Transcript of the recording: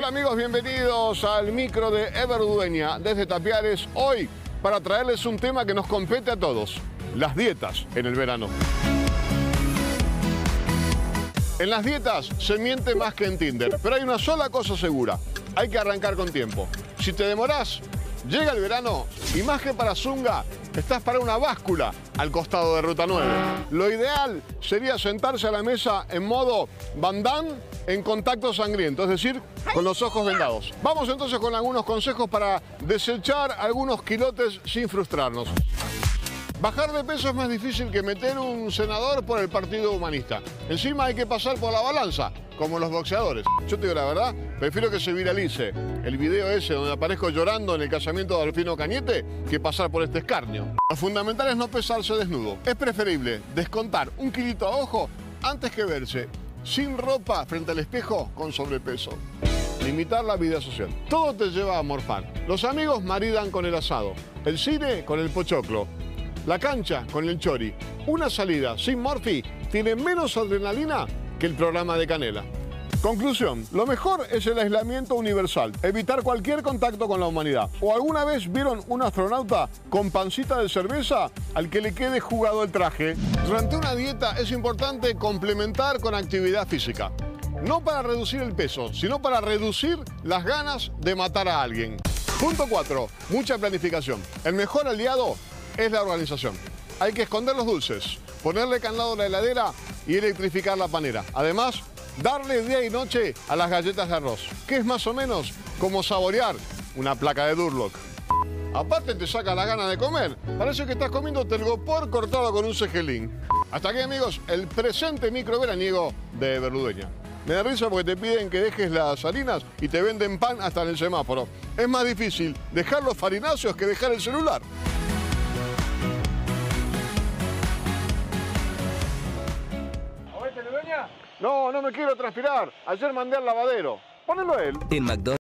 amigos, bienvenidos al micro de Everdueña desde Tapiales. Hoy para traerles un tema que nos compete a todos, las dietas en el verano. En las dietas se miente más que en Tinder, pero hay una sola cosa segura, hay que arrancar con tiempo. Si te demorás, llega el verano y más que para zunga, estás para una báscula al costado de Ruta 9. Lo ideal sería sentarse a la mesa en modo Van Damme en contacto sangriento, es decir, con los ojos vendados. Vamos entonces con algunos consejos para desechar algunos kilotes sin frustrarnos. Bajar de peso es más difícil que meter un senador por el Partido Humanista. Encima hay que pasar por la balanza, como los boxeadores. Yo te digo la verdad, prefiero que se viralice el video ese donde aparezco llorando en el casamiento de Adolfino Cañete que pasar por este escarnio. Lo fundamental es no pesarse desnudo. Es preferible descontar un kilito a ojo antes que verse sin ropa frente al espejo con sobrepeso. Limitar la vida social. Todo te lleva a morfar. Los amigos maridan con el asado, el cine con el pochoclo, la cancha con el chori. Una salida sin morfi tiene menos adrenalina que el programa de Canela. Conclusión, lo mejor es el aislamiento universal, evitar cualquier contacto con la humanidad. ¿O alguna vez vieron un astronauta con pancita de cerveza al que le quede jugado el traje? Durante una dieta es importante complementar con actividad física. No para reducir el peso, sino para reducir las ganas de matar a alguien. Punto 4. Mucha planificación. El mejor aliado es la organización. Hay que esconder los dulces, ponerle candado a la heladera y electrificar la panera. Además, darle día y noche a las galletas de arroz, que es más o menos como saborear una placa de Durlock. Aparte te saca la gana de comer. Parece que estás comiendo telgopor cortado con un cegelín. Hasta aquí, amigos, el presente micro veraniego de Everdueña. Me da risa porque te piden que dejes las harinas y te venden pan hasta en el semáforo. Es más difícil dejar los farináceos que dejar el celular. No, no me quiero transpirar. Ayer mandé al lavadero. Ponelo él. En McDonald's.